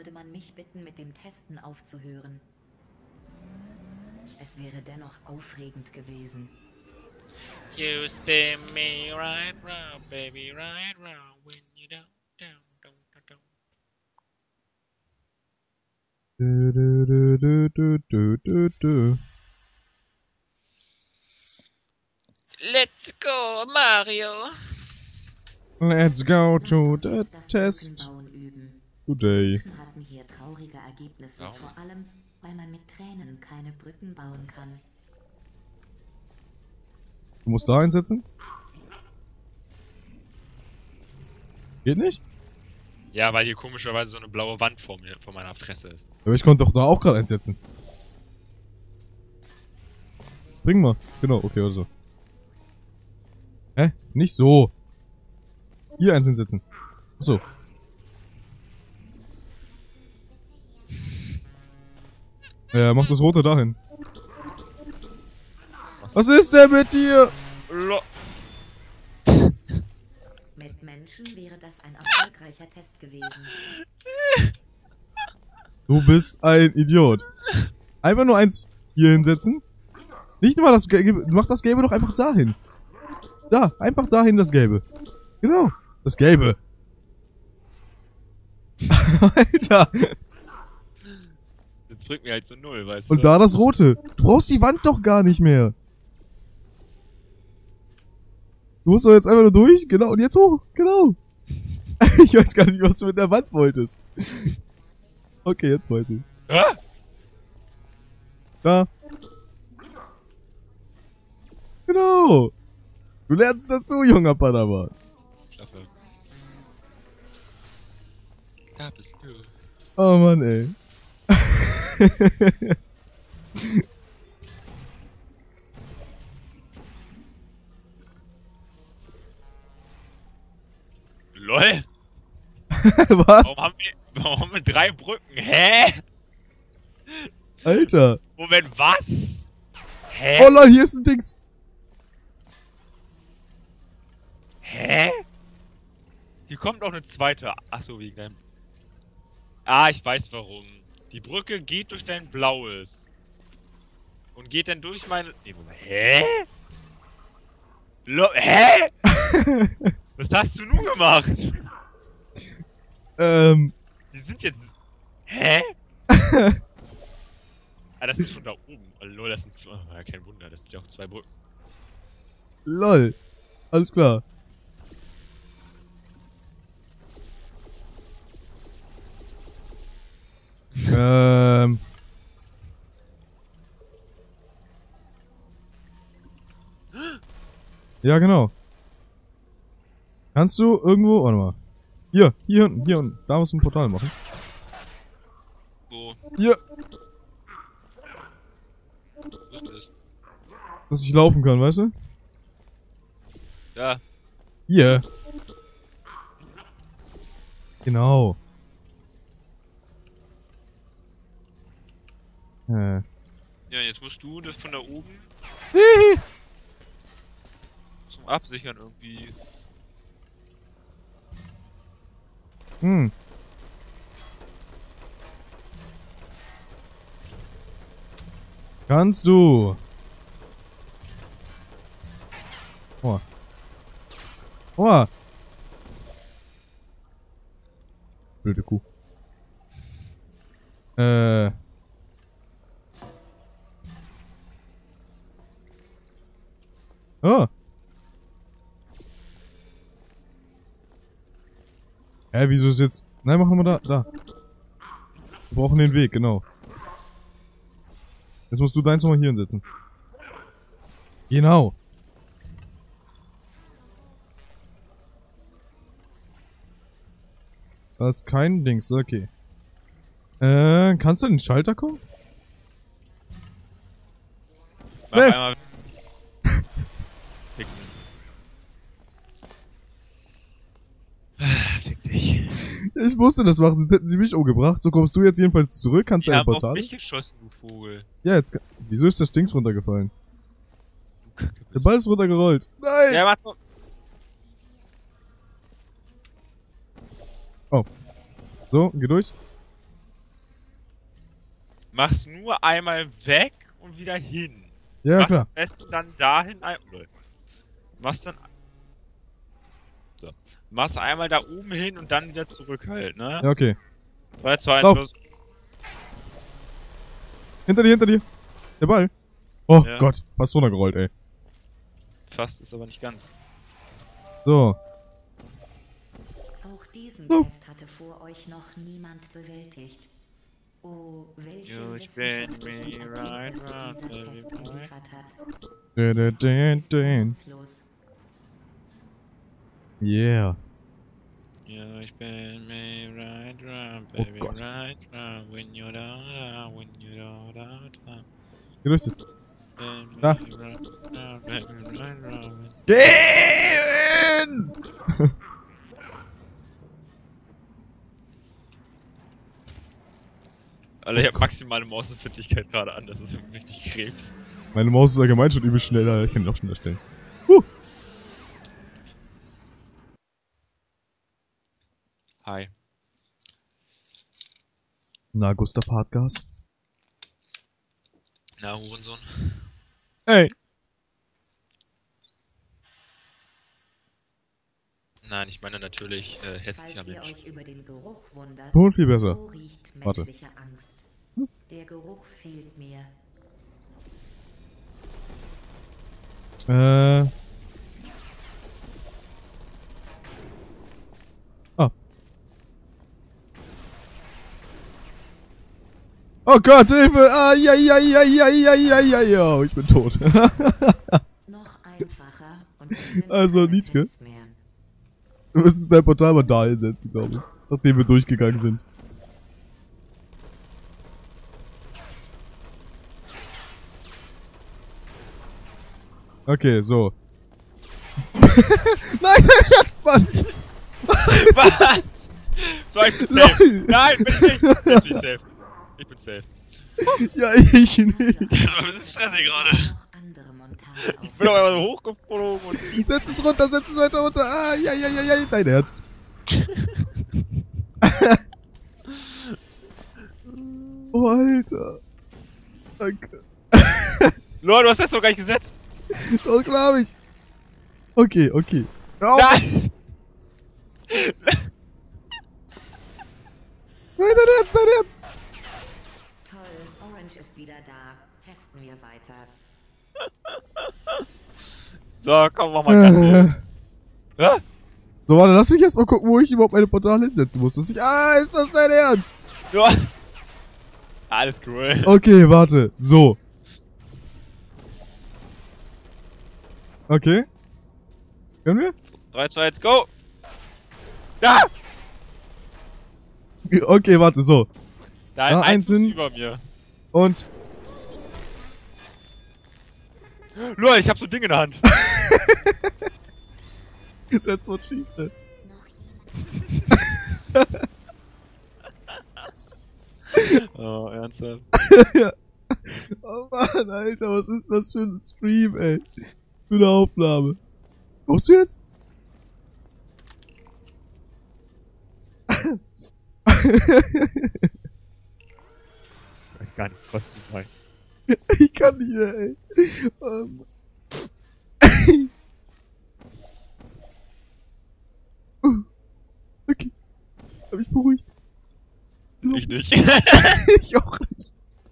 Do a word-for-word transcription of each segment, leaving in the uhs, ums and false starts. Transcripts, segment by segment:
würde man mich bitten, mit dem Testen aufzuhören. Es wäre dennoch aufregend gewesen. You spin me right round, baby, right round, when you down, down, down, down, down. Du, du, du, du, du, du, du. Let's go, Mario! Let's go to the Lass uns das test Brückenbauen üben. today. Menschen hatten hier traurige Ergebnisse, Warum? vor allem, weil man mit Tränen keine Brücken bauen kann. Du musst da einsetzen? Geht nicht? Ja, weil hier komischerweise so eine blaue Wand vor mir, vor meiner Fresse ist. Aber ich konnte doch da auch gerade einsetzen. Bring mal. Genau, okay, oder so. Hä? Nicht so. Hier eins hinsetzen. Achso. Ja, mach das rote dahin. Was ist denn mit dir? Lo Mit Menschen wäre das ein erfolgreicher Test gewesen. Du bist ein Idiot. Einfach nur eins hier hinsetzen. Nicht mal das Gelbe. Mach das Gelbe doch einfach dahin. Da, einfach dahin das Gelbe. Genau. Das Gelbe. Alter. Jetzt bringt mir halt so null, weißt du? Und da das Rote. Du brauchst die Wand doch gar nicht mehr. Du musst doch jetzt einfach nur durch. Genau. Und jetzt hoch. Genau. Ich weiß gar nicht, was du mit der Wand wolltest. Okay, jetzt weiß ich. Ah! Da. Genau. Du lernst dazu, junger Padawan. Klappe. Da bist du. Oh Mann, ey. LOL! Was? Warum haben wir, warum haben wir drei Brücken? Hä? Alter. Moment, was? Hä? Oh lol, hier ist ein Dings. Hä? Hier kommt noch eine zweite. Achso, wegen deinem. Ah, ich weiß warum. Die Brücke geht durch dein blaues. Und geht dann durch meine. Nee, Moment. Hä? Lo Hä? Was hast du nun gemacht? Ähm. Die sind jetzt. Hä? Ah, das ist von da oben. Oh, lol, das sind zwei. Oh, ja, kein Wunder, das sind ja auch zwei Brücken. Lol. Alles klar. ähm. Ja, genau. Kannst du irgendwo, warte mal. Hier, hier unten, hier unten. Da musst du ein Portal machen. So. Hier, Was ist das? dass ich laufen kann, weißt du? Ja. Hier. Genau. Äh. Ja, jetzt musst du das von da oben Hihi. zum Absichern irgendwie. Hm. Kannst du? Oh. Oh. Blöde Kuh. Äh. Oh. Hä, wieso ist jetzt... Nein, machen wir da, da. Wir brauchen den Weg, genau. Jetzt musst du deins nochmal hier hinsetzen. Genau. Da ist kein Dings, okay. Äh, kannst du in den Schalter kommen? Mach Nee. einmal. Fick. Fick dich. Ich musste das machen, sonst hätten sie mich umgebracht. So kommst du jetzt jedenfalls zurück, kannst Ich dein hab auf Portal... mich geschossen, du Vogel. Ja, jetzt... Wieso ist das Dings runtergefallen? Du Kacke. Der Ball ist runtergerollt. Nein! Ja, warte. So, geh durch. mach's nur einmal weg und wieder hin. Ja, mach's klar. am besten dann dahin ein... Oder mach's dann... So. Mach's einmal da oben hin und dann wieder zurück halt, ne? Ja, okay. drei, zwei, eins, Lauf. los. Hinter dir, hinter dir. Der Ball. Oh Ja. Gott, fast runtergerollt, ey. Fast ist aber nicht ganz. So. Auch diesen Oh. Test hatte vor euch noch niemand bewältigt. Oh, welche You spin wissenschaftlichen me right Ergebnisse round, dieser baby Test boy. geliefert hat. Dun, dun, dun, dun. Nutzlos. Yeah. You spin me right round, Oh baby, Gott. right round. When you're down, when you're down, down. Gerüstet. Spin me Da. right round, baby, right round. Gehen! Alter, ich hab maximale Mausempfindlichkeit gerade an, das ist wirklich Krebs. Meine Maus ist allgemein schon übel schnell, Alter. Ich kann die auch schneller stellen. Huh. Hi. Na, Gustav Hartgas. Na, Hurensohn. Ey. Nein, ich meine natürlich äh, hässlicher Falls ihr Mensch. euch über den Geruch wundert, Ton viel besser. so riecht Warte. menschliche Angst. Der Geruch fehlt mir. Äh. Ah. Oh Gott, Hilfe! Ah, ja, ja, ja, ja, ja, ja, ja, ja. Ich bin tot. Noch einfacher und es sind Also, keine Nietzsche. Tests mehr. Du müsstest dein Portal mal da einsetzen, glaube ich. Nachdem wir durchgegangen sind. Okay, so. Nein, jetzt, Mann! Was? So, ich bin safe. Lol. Nein, bin ich nicht. Jetzt bin ich safe. Ich bin safe. Ja, ich nicht. Das war ein bisschen stressig gerade. Noch andere Montage Ich bin auf einmal so hochgeflogen und... Setz es runter, setz es weiter runter. Ah, ja, ja, ja, ja, dein Herz. Oh, Alter. Danke. Lol, du hast jetzt noch gar nicht gesetzt. Das glaube ich. Okay, okay. Oh, Nein! Nein, dein Herz, dein Herz. Toll, Orange ist wieder da. Testen wir weiter. So, komm, mach mal ganz ja? So, warte, lass mich erstmal gucken, wo ich überhaupt meine Portale hinsetzen muss. Dass ich, ah, ist das dein Ernst? Ja. Alles cool. Okay, warte. So. Okay. Können wir? drei, zwei, eins, go! Da! Okay, warte, so. Da Ja, ist eins eins hin. über mir. Und. Lol, ich hab so ein Ding in der Hand. That's what she said. Oh, ernsthaft? Ja. Oh Mann, Alter, was ist das für ein Stream, ey? Für eine Aufnahme. Kommst du jetzt? Ich weiß gar nicht, was du meinst. Ich kann nicht mehr, ey. Ähm. Okay. Hab ich beruhigt. Ich nicht. Ich auch nicht.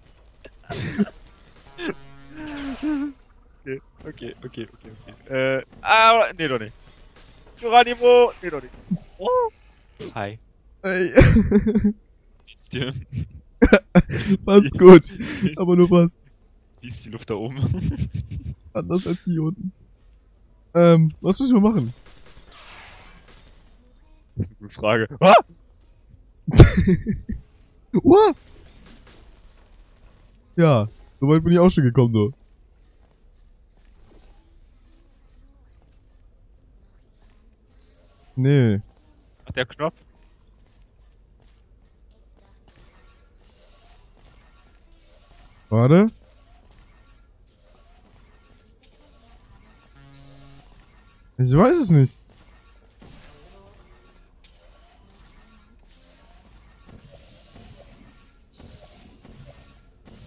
Okay, okay, okay, okay, okay. Äh, ah, nee, doch nicht. Geronimo, nee, doch nicht. Oh. Hi. Ey. Geht's dir? Passt gut. Aber nur passt. Wie ist die Luft da oben? Anders als hier unten. Ähm, was müssen wir machen? Das ist eine gute Frage. Ah! What? Ja, so weit bin ich auch schon gekommen, du. Nee. Ach, der Knopf? Warte. Ich weiß es nicht.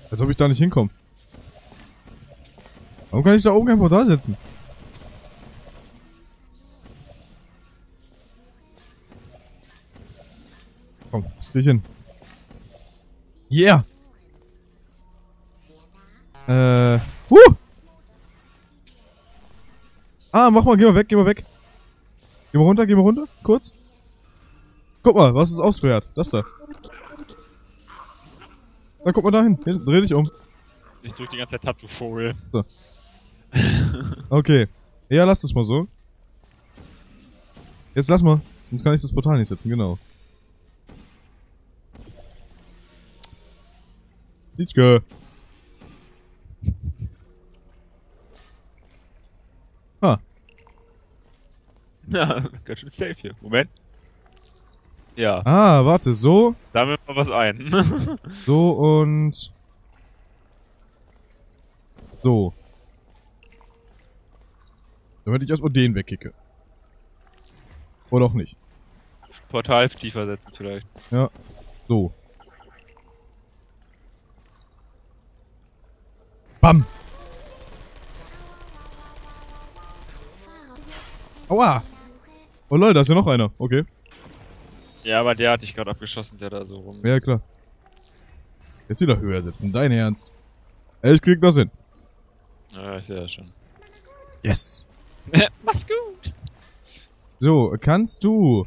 Als ob ich da nicht hinkomme. Warum kann ich da oben kein Portal setzen? Komm, das krieg ich hin. Yeah! Äh, huh! Ah, mach mal, geh mal weg, geh mal weg. Geh mal runter, geh mal runter, kurz. Guck mal, was ist ausgehört? Das da. Na, guck mal da hin. Dreh dich um. Ich drück die ganze Zeit Tab, du Vogel. So. Okay. Ja, lass das mal so. Jetzt lass mal. Sonst kann ich das Portal nicht setzen, genau. Liedschke. Ah. Ja, ganz schön safe hier. Moment. Ja, Ah, warte, so, sammeln wir was ein. so und so. Damit ich erstmal den wegkicke. Oder auch nicht. Portal tiefer setzen vielleicht. Ja. So. Bam! Aua! Oh Leute, da ist ja noch einer. Okay. Ja, aber der hat dich gerade abgeschossen, der da so rum. Ja, klar. Jetzt wieder höher setzen. Dein Ernst. Ey, ich krieg das hin. Ja, ich sehe ja schon. Yes! Mach's gut! So, kannst du...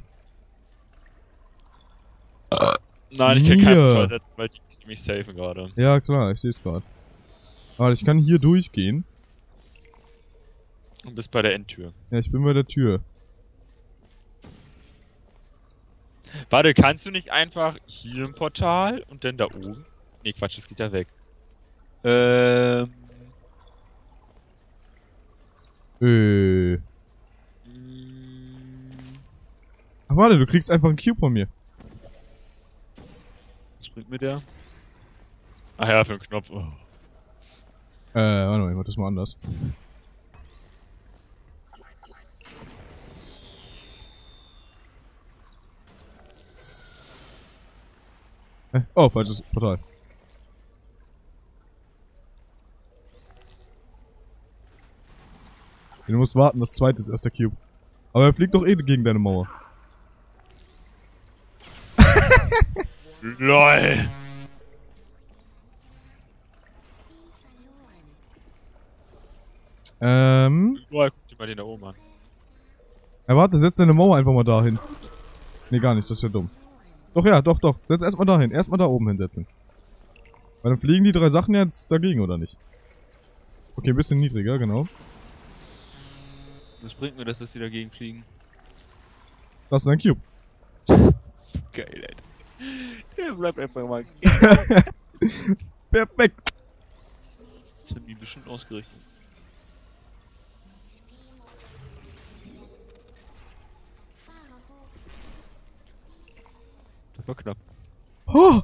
Nein, ich kann Mir. keinen Portal setzen, weil die ist ziemlich safe gerade. Ja, klar, ich sehe es gerade. Aber ich kann hier durchgehen. Und bist bei der Endtür. Ja, ich bin bei der Tür. Warte, kannst du nicht einfach hier im Portal und dann da oben? Nee, Quatsch, das geht ja weg. Ähm. Äh. mm, Ach warte, du kriegst einfach einen Cube von mir. Was bringt mir der? Ach ja, für den Knopf. Oh. Äh, warte mal, ich mach das mal anders. Äh, oh, falsches Portal. Du musst warten, das zweite ist erst der Cube. Aber er fliegt doch eh gegen deine Mauer. LOL! Ähm. LOL, guck dir mal den da oben an. Ja, warte, setz deine Mauer einfach mal dahin. Nee, gar nicht, das wäre dumm. Doch, ja, doch, doch. Setz erstmal dahin. Erstmal da oben hinsetzen. Weil dann fliegen die drei Sachen jetzt dagegen, oder nicht? Okay, ein bisschen niedriger, genau. Was bringt mir das, dass die dagegen fliegen? Das ist dein Cube. Geil, Alter. Der bleibt einfach mal. Perfekt. Das haben die bestimmt ausgerichtet. Das war knapp. Oh.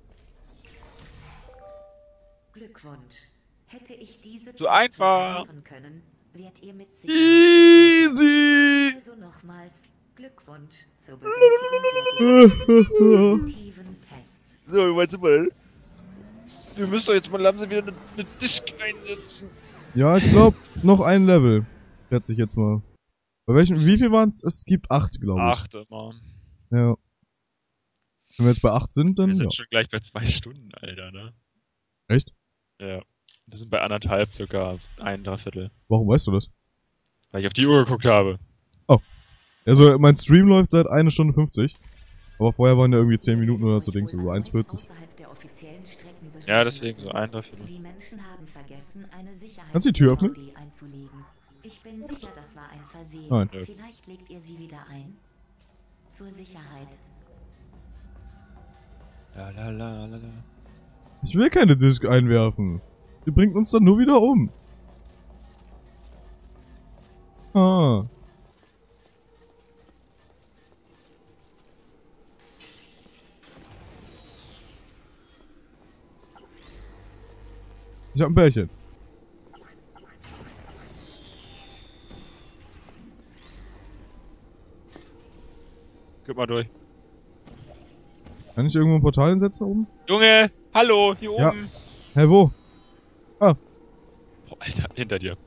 Glückwunsch. Hätte ich diese So einfach. Tests können, wärt ihr mit Easy. Also nochmals Glückwunsch zur Bewältigung der definitiven Tests. So, was sind wir denn? Wir müssen doch jetzt mal langsam wieder eine, eine Disk einsetzen. Ja, ich glaube, noch ein Level. Schätze ich jetzt mal. Bei welchem, wie viel waren es? Es gibt acht, glaube ich. Acht immer. Ja. Wenn wir jetzt bei acht sind, dann Wir sind ja. schon gleich bei zwei Stunden, Alter, ne? Echt? Ja. Wir sind bei anderthalb, circa ein Dreiviertel. Warum weißt du das? Weil ich auf die Uhr geguckt habe. Also, mein Stream läuft seit einer Stunde fünfzig. Aber vorher waren ja irgendwie zehn Minuten oder so Dings, so eins vierzig. Außerhalb der offiziellen Strecken Ja, deswegen so ein Dreiviertel. Die Menschen haben vergessen, eine Sicherheit Kannst du die Tür öffnen? einzulegen. Ich bin sicher, das war ein Versehen. Nein. Vielleicht legt ihr sie wieder ein. Zur Sicherheit. La la la la la. Ich will keine Disk einwerfen. Die bringt uns dann nur wieder um. Ah. Ich hab ein Bärchen. Gib mal durch. Kann ich irgendwo ein Portal hinsetzen oben? Junge! Hallo! Hier Ja. oben! Hä, wo? Ah, Boah, Alter, hinter dir.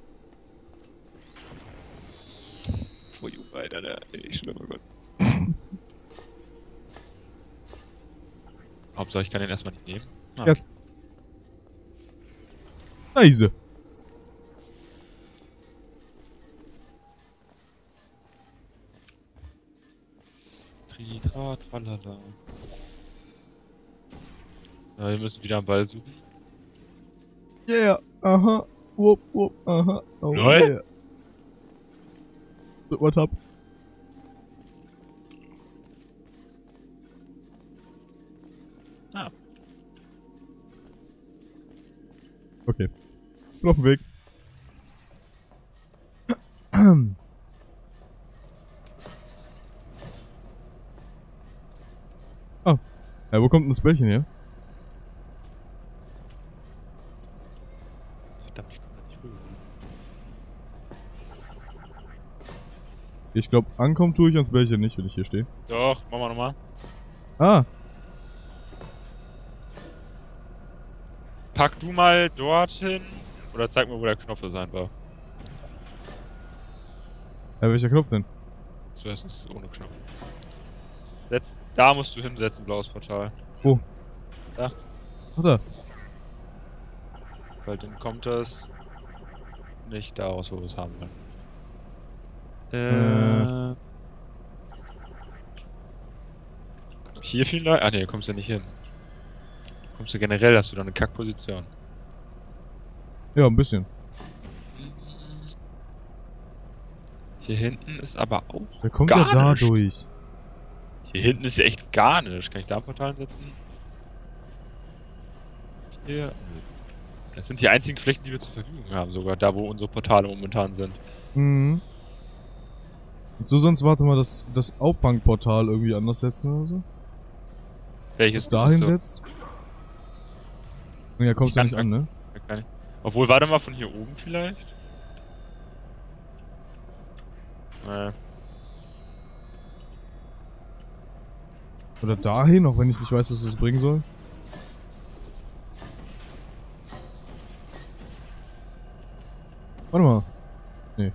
Vor you, Alter, der. Ey, schlimm, oh Gott. Hauptsache, ich kann den erstmal nicht nehmen. Ah, jetzt. Nice. Tritra, tralala. Ja, wir müssen wieder am Ball suchen. Yeah, aha. Wupp, wupp, aha. Oh, Lol. yeah. So, what up? Ah. Okay. Bin auf dem Weg. Ah. Ja, wo kommt denn das Bällchen her? Verdammt, ich komme da nicht rüber. Ich glaube, ankommen tue ich ans Bällchen nicht, wenn ich hier stehe. Doch, machen wir nochmal. Ah. Pack du mal dorthin. Oder zeig mir, wo der Knopf sein war. Ja, welcher Knopf denn? So, das ist ohne Knopf. Setz, da musst du hinsetzen, blaues Portal. Wo? Da. Ach da. Weil dann kommt das nicht da raus, wo wir es haben wollen. Äh. Hier vielleicht? Ah ne, kommst du nicht hin. Kommst du generell, hast du da eine Kackposition. Ja, ein bisschen. Hier hinten ist aber auch Wer kommt gar ja da nicht. durch? Hier hinten ist ja echt gar nicht. Kann ich da ein Portal setzen? Hier. Das sind die einzigen Flächen, die wir zur Verfügung haben, sogar da, wo unsere Portale momentan sind. Mhm. Und so sonst warte mal, das, das Auffangportal irgendwie anders setzen oder so? Welches Das dahin so? setzt? Ja, kommst du kann- nicht an, ne? Kann ich- Obwohl, warte mal, von hier oben vielleicht? Nee. Oder dahin, auch wenn ich nicht weiß, was das bringen soll? Warte mal. Nee.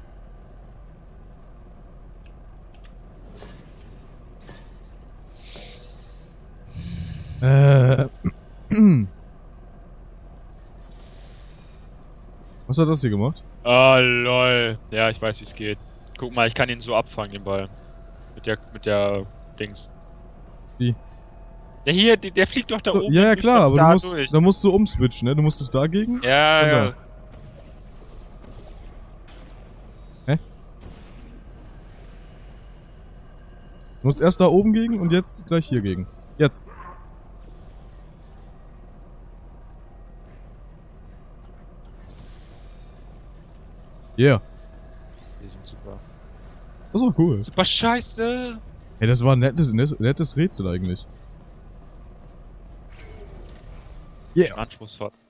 Äh. Was hat das hier gemacht? Ah, lol. Ja, ich weiß, wie es geht. Guck mal, ich kann ihn so abfangen, den Ball. Mit der, mit der Dings. Wie? Ja, hier, der, der fliegt doch da So, oben. ja, ja und klar, aber fliegt du da musst, durch. da musst du umswitchen, ne? Du musst es dagegen. Ja, Oder? ja. Hä? Du musst erst da oben gegen und jetzt gleich hier gegen. Jetzt. Yeah. Die sind super. Das ist auch cool. Super scheiße. Hey, das war ein nettes, nettes Rätsel eigentlich. Yeah. Anspruchsvoll.